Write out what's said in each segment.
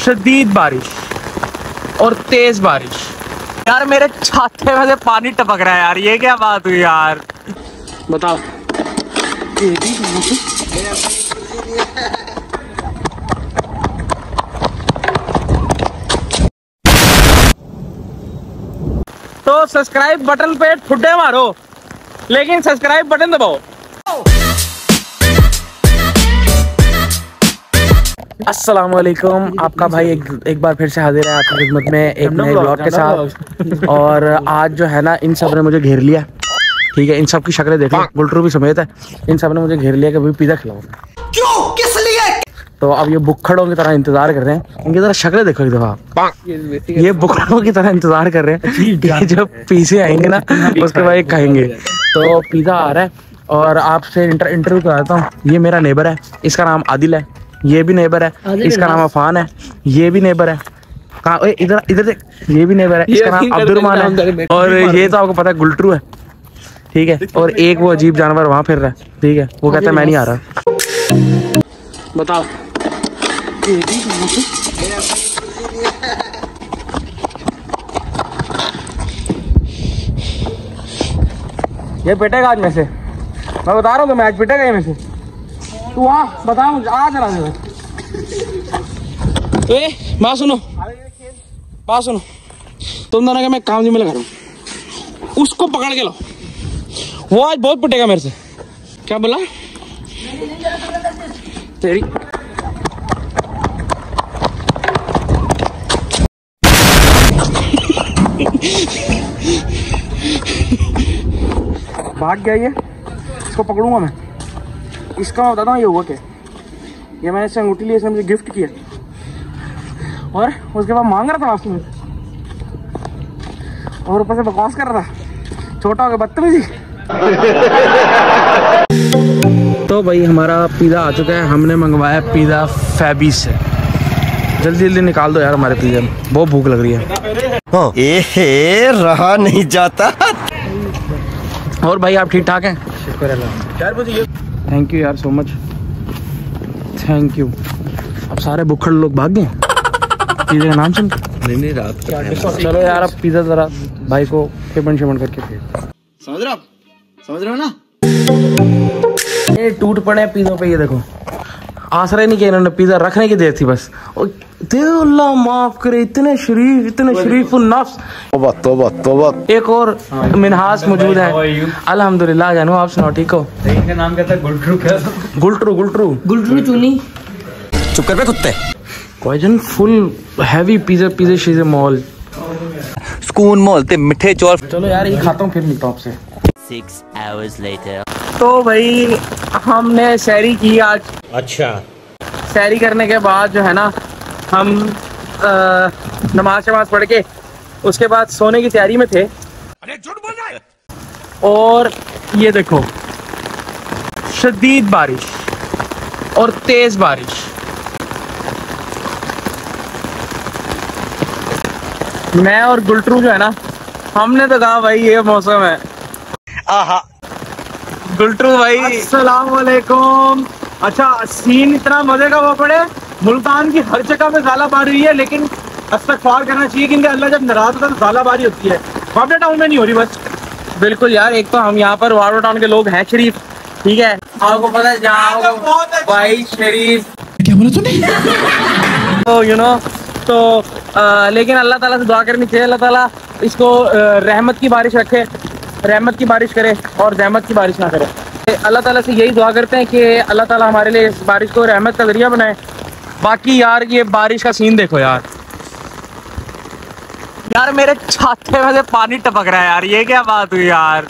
शदीद बारिश और तेज बारिश। यार मेरे छाते में से पानी टपक रहा है यार, ये क्या बात हुई यार, बताओ। तो सब्सक्राइब बटन पे ठुड्डे मारो, लेकिन सब्सक्राइब बटन दबाओ। अस्सलामुअलैकुम, आपका भाई एक बार फिर से हाजिर है आपकी खिदमत में एक नए ब्लॉग के साथ। और आज जो है ना, इन सब ने मुझे घेर लिया, ठीक है। इन सब की शक्लें देख लो, बुल्टरू भी समेत है। इन सब ने मुझे घेर लिया कि भाई पिज़्ज़ा खिलाओ। क्यों, किस लिए? तो अब ये बुक्खड़ों की तरह इंतजार कर रहे हैं। इनकी तरह शक्लें देखो एक दफा, ये बुक्खड़ों की तरह इंतजार कर रहे हैं कि जब पीछे आएंगे ना उसके बाद एक खाएंगे। तो पिज़्ज़ा आ रहा है और आपसे इंटरव्यू कराता हूँ। ये मेरा नेबर है, इसका नाम आदिल है। ये भी नेबर है, इसका नाम अफान है। ये भी नेबर है, कहाँ इधर इधर देख, ये भी नेबर है, इसका नाम अब्दुर्रहमान है। और ये तो आपको पता है गुल्टरू है, ठीक है। और एक वो अजीब जानवर वहाँ फिर रहा है, ठीक है। वो कहता है मैं नहीं आ रहा। बताओ, ये पिटेगा आज में से, मैं बता रहा हूँ। मैं आज पिटेगा ये में से। तू आ, बता मुझे, आ जरा जरा। बात सुनो, बात सुनो। तुम दोनों का मैं काम में लगा रहा हूँ, उसको पकड़ के लो। वो आज बहुत पिटेगा मेरे से। क्या बोला तेरी? भाग गया ये, इसको पकड़ूंगा मैं। इसका मैं बताता हूँ ये हुआ क्या। ये मैंने इससे अंगूठी ली, इसने मुझे गिफ्ट किया और उसके बाद मांग रहा था वापस में, और ऊपर से बकवास कर रहा था। छोटा हो गया, बदतमीजी। तो भाई हमारा पिज़्ज़ा आ चुका है। हमने मंगवाया पिज़्ज़ा फैबी से। जल्दी जल्दी निकाल दो यार, हमारे पिज़्ज़ा में बहुत भूख लग रही है। एहे, रहा नहीं जाता। और भाई आप ठीक ठाक हैं? शुक्र अल्लाह यार। मुझे थैंक यू यार, सो मच थैंक यू। अब सारे बुक्खड़ लोग भाग गए पिज़्ज़ा का नाम सुन। नहीं रात। चलो यार, अब पिज़्ज़ा जरा भाई को पेमेंट शेमेंट करके समझ रहे हो ना। ये टूट पड़े पिज़्ज़ा पे, ये देखो आसरा नहीं किया इन्होंने, पिज़्ज़ा रखने की देर थी बस। अल्लाह माफ करे, इतने शरीफ नफ्स। तौबा। एक और मिनहास मौजूद है, अल्हम्दुलिल्लाह। जानू आप सुनाओ, ठीक हो? इनका नाम क्या था? गुल्टरू चुनी। चुप कर बे कुत्ते। पॉइजन फुल हैवी पिज़्ज़ा शीज़े मॉल स्कून मॉल ते मिठे चौल। चलो यार, ये खाता हूँ, फिर मिलता हूँ आपसे। 6 hours later. तो भाई हमने सैरी की आज। अच्छा। सैरी करने के बाद जो है ना, हम नमाज पढ़ के उसके बाद सोने की तैयारी में थे। अरे झूठ बोल रहा है। और ये देखो, शदीद बारिश और तेज बारिश। मैं और गुल्टरू जो है ना, हमने तो कहा भाई ये मौसम है। आहा गुल्टरू भाई, अस्सलाम वालेकुम। अच्छा, सीन इतना मजे का हुआ पड़े, मुल्तान की हर जगह में ज़ालाबारी हुई है, लेकिन इस्तग़फ़ार करना चाहिए क्योंकि अल्लाह जब नाराज़ होता है तो ज़ालाबारी होती है। वापडा टाउन में नहीं हो रही बस। बिल्कुल यार, एक तो हम यहाँ पर वापडा टाउन के लोग हैं शरीफ, ठीक है। आपको पता है जहाँ भाई शरीफ, क्या बोला तूने? तो यू नो, तो लेकिन अल्लाह ताला से दुआ करनी चाहिए, अल्लाह ताला इसको रहमत की बारिश रखे, रहमत की बारिश करे और रहमत की बारिश ना करे। अल्लाह ताला से यही दुआ करते हैं कि अल्लाह ताला हमारे लिए इस बारिश को रहमत का जरिया बनाए। बाकी यार ये बारिश का सीन देखो यार, यार मेरे छाते में से पानी टपक रहा है यार, ये क्या बात हुई यार।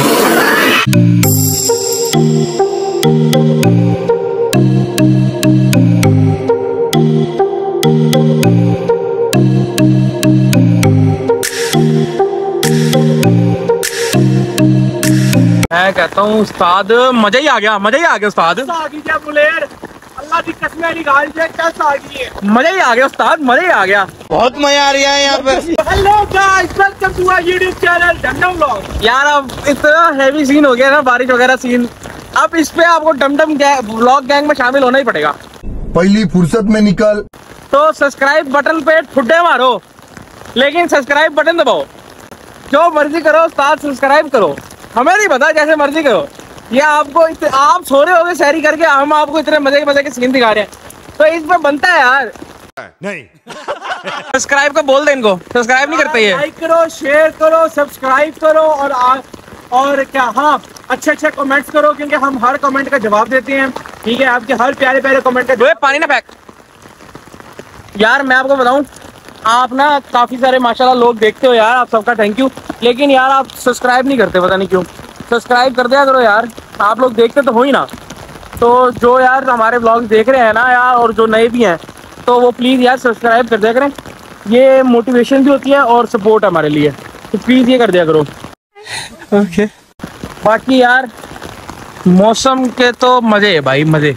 मैं कहता हूँ उस्ताद, मजा ही आ गया उस्ताद। क्या बुलेर, अल्लाह की कसम वाली गाल से कैसा आ गई है, मजा ही आ गया उस्ताद, मजा ही आ गया। बहुत मजा आ रहा है यहाँ पे। Hello guys, welcome to our YouTube channel Dumdum vlog. यार अब इतना हैवी सीन हो गया ना, बारिश वगैरह सीन, अब इस पे आपको डमडम व्लॉग गैंग में शामिल होना ही पड़ेगा। पहली फुर्सत में निकल। तो सब्सक्राइब बटन पे ठुड्डे मारो, लेकिन सब्सक्राइब बटन दबाओ। जो मर्जी करो उस्ताद, सब्सक्राइब करो, हमें नहीं पता, जैसे मर्जी करो। ये आपको आप सो रहे होगे शहरी करके, हम आपको इतने मजे के सीन दिखा रहे हैं, तो इसमें बनता है यार। नहीं सब्सक्राइब का बोल दे इनको, सब्सक्राइब नहीं करते ये। लाइक करो, शेयर करो, सब्सक्राइब करो और क्या, हाँ अच्छे कमेंट्स करो, क्योंकि हम हर कमेंट का जवाब देते हैं। ठीक है, आपके हर प्यारे कमेंट का। पानी ना फेंक यार। मैं आपको बताऊं, आप ना काफी सारे माशाल्लाह लोग देखते हो यार, आप सबका थैंक यू, लेकिन यार आप सब्सक्राइब नहीं करते, पता नहीं क्यों। सब्सक्राइब कर दिया करो यार, आप लोग देखते तो हो ही ना। तो जो यार हमारे व्लॉग्स देख रहे हैं ना यार, और जो नए भी हैं, तो वो प्लीज़ यार सब्सक्राइब कर दिया करें। ये मोटिवेशन भी होती है और सपोर्ट हमारे लिए, तो प्लीज़ ये कर दिया करो। ओके बाकी यार मौसम के तो मज़े है भाई, मज़े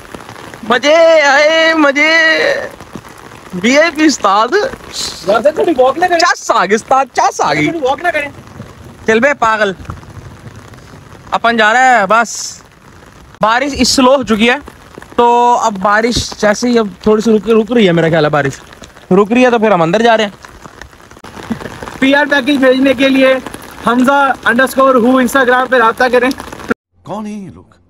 आए, मज़े VIP उस्ताद। थोड़ी वॉक ना करें, चस आ गई उस्ताद, चस आ गई। थोड़ी वॉक ना करें। चल बे पागल, अपन जा रहे हैं बस। बारिश इस स्लो हो चुकी है, तो अब बारिश जैसे ही अब थोड़ी सी रुक रही है, मेरा ख्याल है बारिश रुक रही है, तो फिर हम अंदर जा रहे हैं। PR पैकेज भेजने के लिए Hamza_who इंस्टाग्राम पे राब्ता करें। कौन है ये लोग?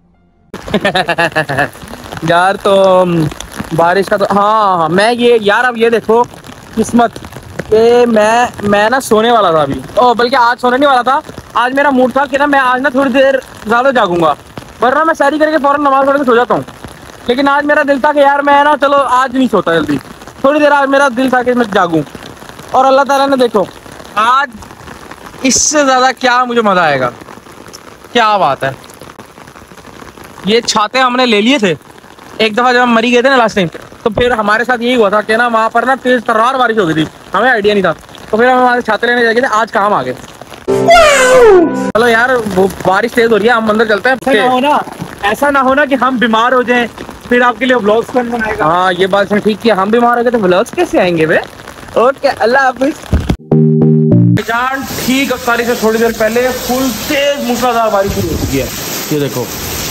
यार तो बारिश का तो हाँ, मैं ये यार, अब ये देखो किस्मत कि मैं ना सोने वाला था अभी, बल्कि आज सोने नहीं वाला था। आज मेरा मूड था कि ना मैं आज ना थोड़ी देर ज़्यादा जागूंगा, वरना मैं सैरी करके फ़ौरन नमाज पढ़ के सो जाता हूँ। लेकिन आज मेरा दिल था कि यार मैं ना चलो आज नहीं सोता जल्दी, थोड़ी देर आज मेरा दिल था कि मैं जागूं। और अल्लाह ताला ने देखो आज इससे ज़्यादा क्या मुझे मज़ा आएगा। क्या बात है। ये छाते हमने ले लिए थे एक दफ़ा जब हम मरी गए थे ना लास्ट टाइम, तो फिर हमारे साथ यही हुआ था कि ना वहाँ पर ना तेज़ तर्रार बारिश हो गई थी, हमें आइडिया नहीं था, तो फिर हम हमारे छाते लेने जाके थे। आज काम आ गए। चलो यार वो बारिश तेज़ हो रही है, हम अंदर चलते हैं। ऐसा ना होना कि हम बीमार हो जाएं, फिर आपके लिए व्लॉग्स कौन बनाएगा। हाँ ये बात ठीक किया, हम बीमार हो गए तो व्लॉग्स कैसे आएंगे बे। ओके अल्लाह हाफिज़। ठीक अफ्तारी से थोड़ी देर पहले फुल तेज मूसलाधार बारिश शुरू हो चुकी है। ये देखो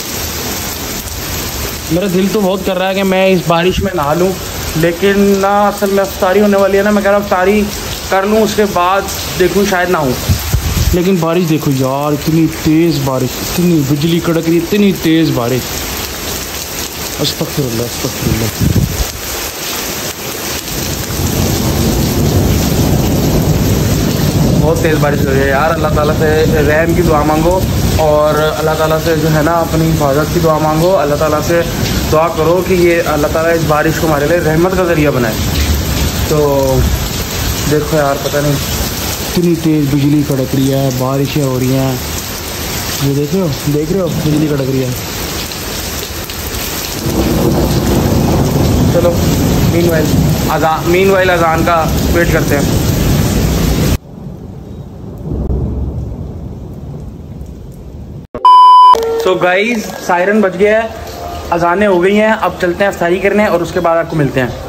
मेरा दिल तो बहुत कर रहा है कि मैं इस बारिश में नहा लूँ, लेकिन ना असल में अफ्तारी होने वाली है ना, मैं कह रहा हूँ अफ्तारी कर लूँ, उसके बाद देखूँ शायद ना हूँ। लेकिन बारिश देखो यार, इतनी तेज़ बारिश, इतनी बिजली कड़क रही, इतनी तेज़ बारिश। अस्तगफिरुल्लाह अस्तगफिरुल्लाह। बहुत तेज़ बारिश हो रही है यार। अल्लाह ताला से रहम की दुआ मांगो, और अल्लाह ताला से जो है ना अपनी हिफाजत की दुआ मांगो। अल्लाह ताला से दुआ करो कि ये अल्लाह ताला इस बारिश को हमारे लिए रहमत का ज़रिया बनाए। तो देखो यार, पता नहीं इतनी तेज़ बिजली कड़क रही है, बारिशें हो रही हैं। ये देख रहे हो बिजली कड़क रही है। चलो मीनवाइल अज़ान का वेट करते हैं। तो गाइस सायरन बज गया है, अज़ानें हो गई हैं, अब चलते हैं अफ्तारी करने और उसके बाद आपको मिलते हैं।